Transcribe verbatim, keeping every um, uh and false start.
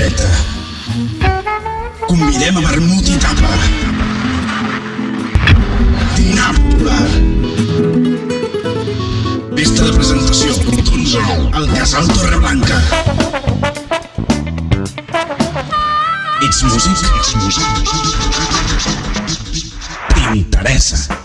Ruleta. Convidem a vermut i tapa. Dinar popular. Pista de presentació d'onze al Casal Torreblanca. Ets músic? Ets músic? T'interessa?